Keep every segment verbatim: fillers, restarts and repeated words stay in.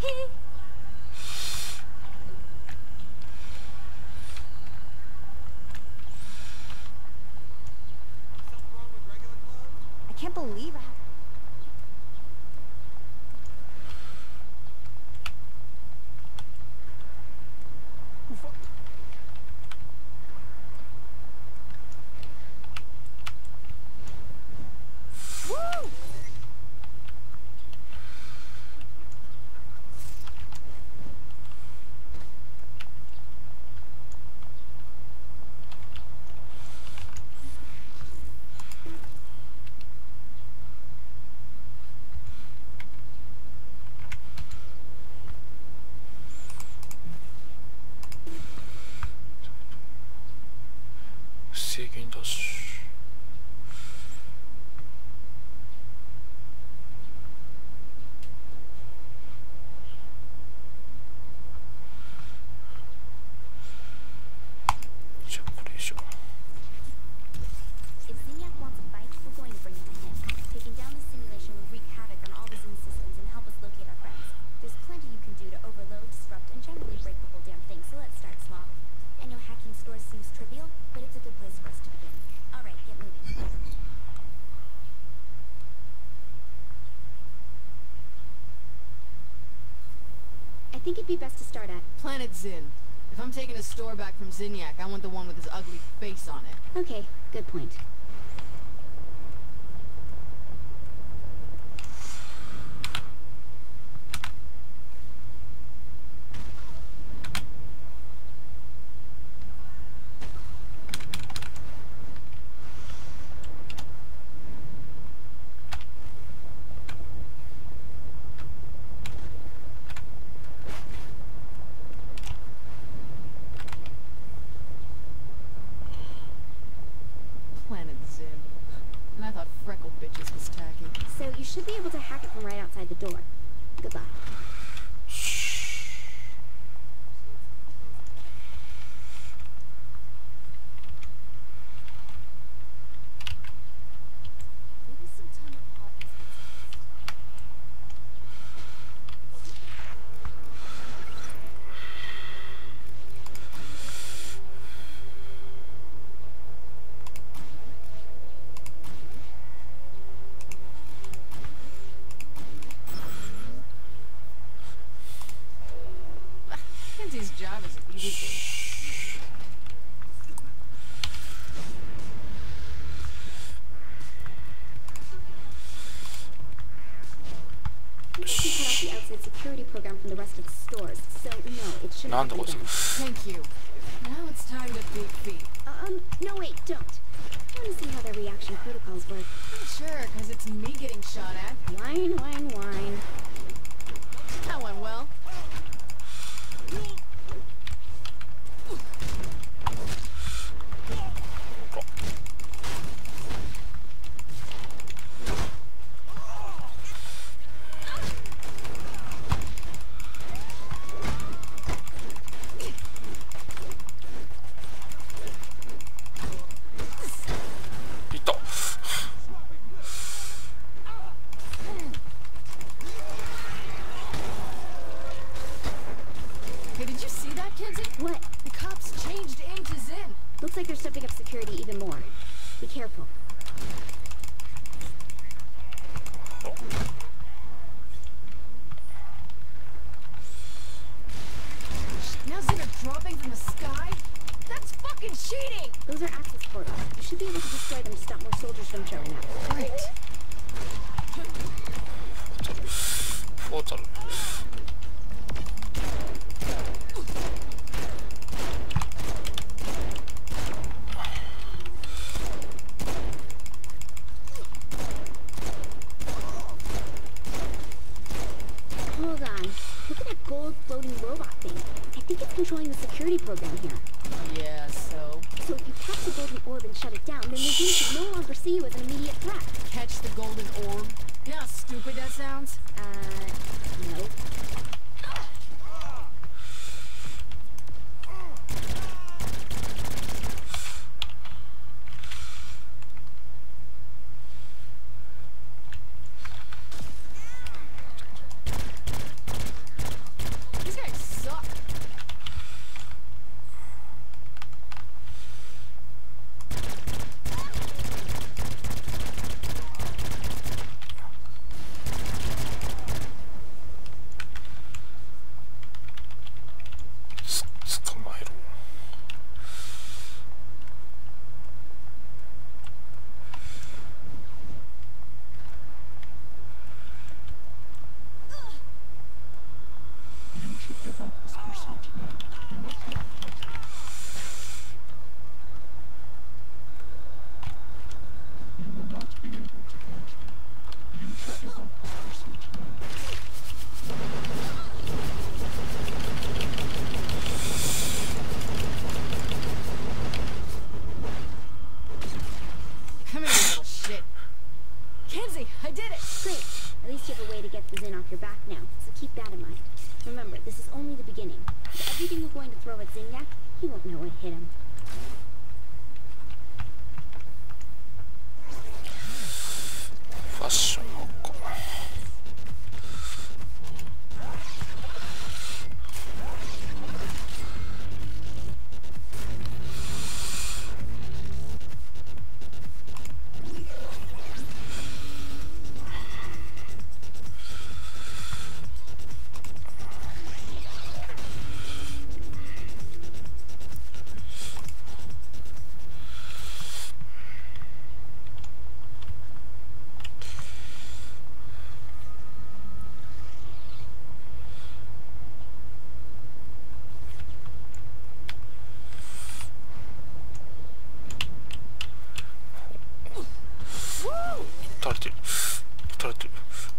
I can't believe I have... Woo! Seeking dash. If Zinyak wants a fight, we're going to bring it to him. Taking down the simulation will wreak havoc on all the Zin systems and help us locate our friends. There's plenty you can do to overload, disrupt, and generally break the whole damn thing, so let's start small. I know hacking stores seems trivial, but it's a good place for us to begin. Alright, get moving. I think it'd be best to start at... Planet Zin. If I'm taking a store back from Zinyak, I want the one with his ugly face on it. Okay, good point. Planet Zin. And I thought freckle bitches was tacky. So you should be able to hack it from right outside the door. Good luck. Maybe some time apart is Kenzie's job is illegal. You can cut off the outside security program from the rest of the stores, so no, it shouldn't None be was. done. Thank you. Now it's time to beat feet. Um, no wait, don't. I want to see how their reaction protocols work. Sure, because it's me getting shot at. Wine, wine, wine. That went well. Hey, did you see that, Kenzie? What? The cops changed aim to Zin. Looks like they're stepping up security even more. Be careful. Now Zin are dropping from the sky? That's fucking cheating! Those are access portals. You should be able to destroy them to stop more soldiers from showing up. Great. 포탈. Hold on. Look at that gold floating robot thing. I think it's controlling the security program here. Yeah, so? So if you catch the golden orb and shut it down, then the Zin should no longer see you as an immediate threat. Catch the golden orb? You know how stupid that sounds? Uh, nope. of a way to get the Zin off your back now, so keep that in mind. Remember, this is only the beginning. With everything you're going to throw at Zinyak, he won't know what hit him. Fashion撃たれてる撃たれてる。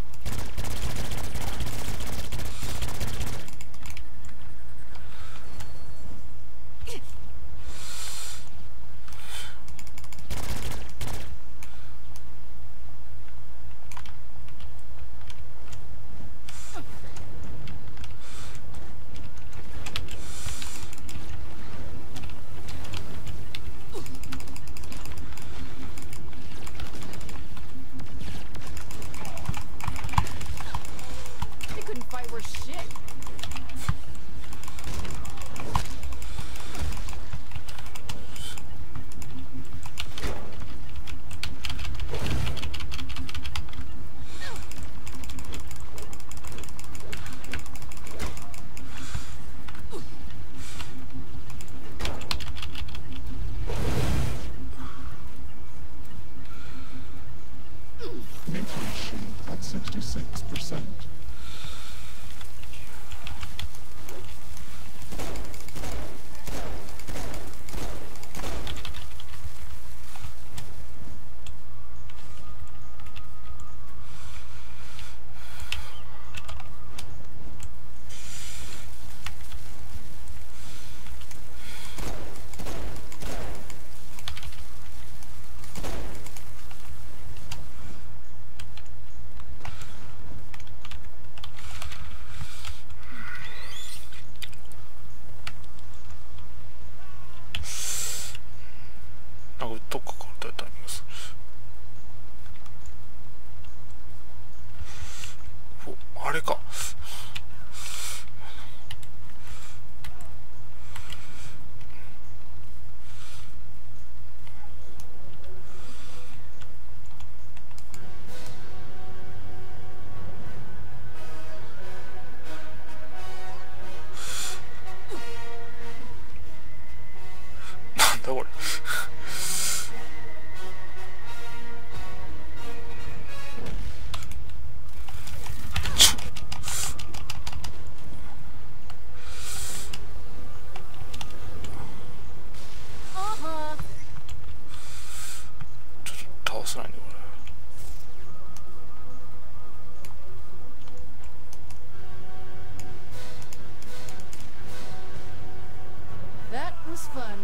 sixty-six percent. どっかから出たいます。お、あれか。なんだこれ。倒せないねこれ。 That was fun.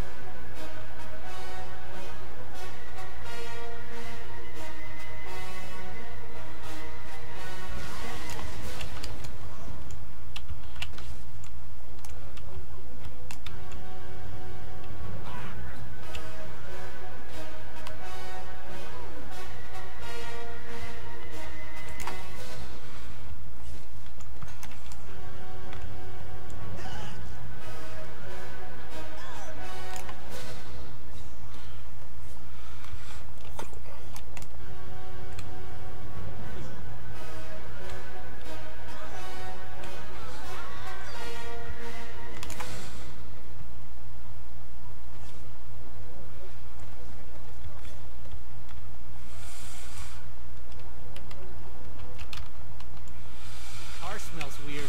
Smells weird.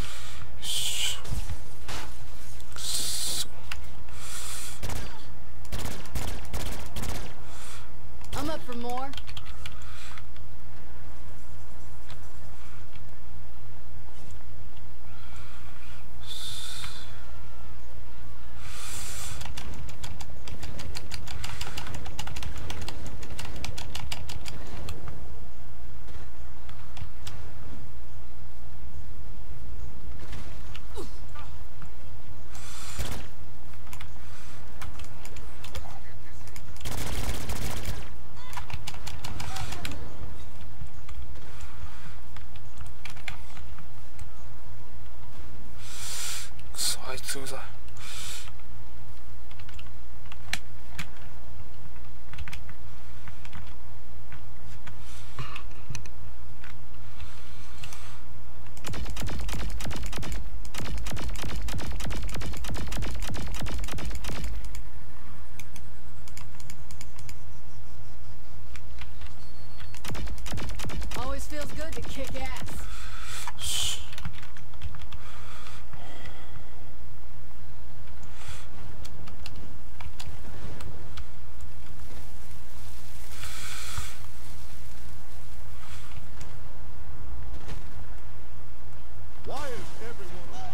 I'm up for more. すみません。 Always feels good to kick ass. Why is everyone...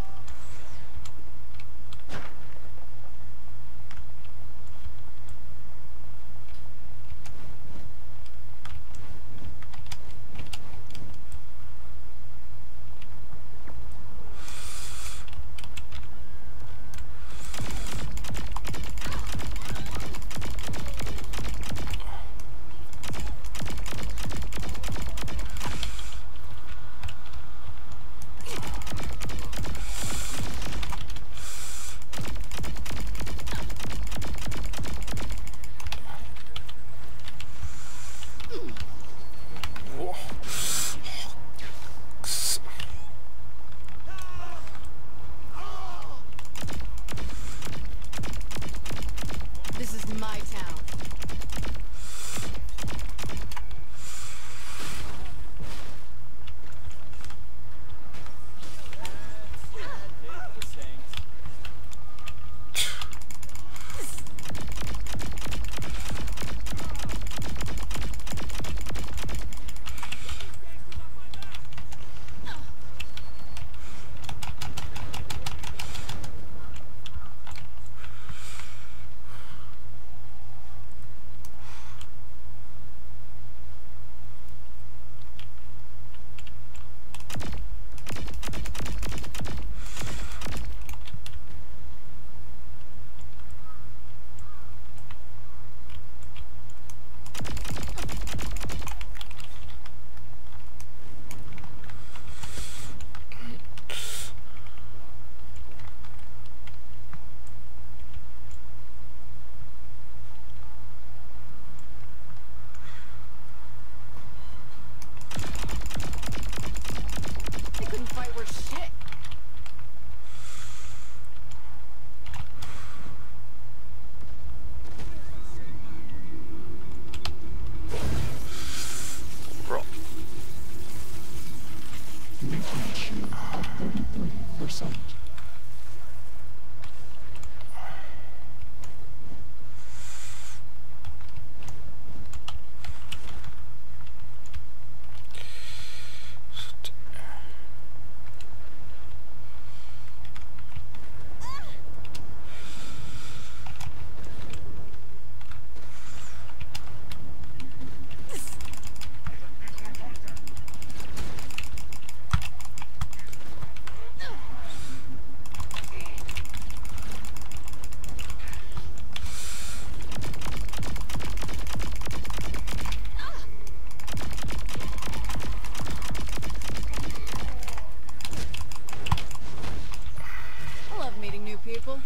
This is my town. They couldn't fight worth shit. Bro. Or something. I love meeting new people.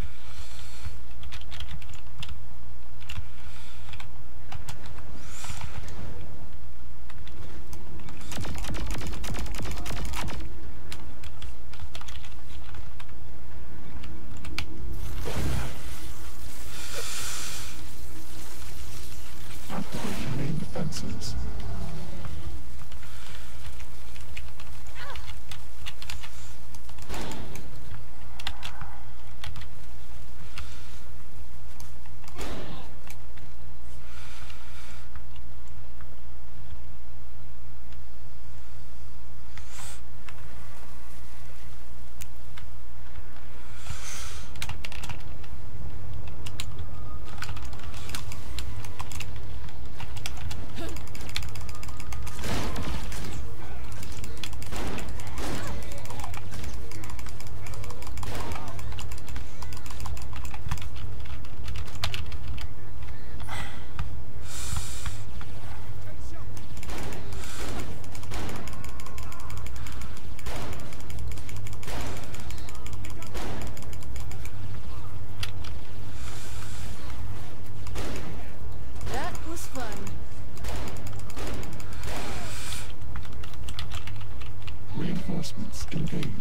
Main defenses. Hey,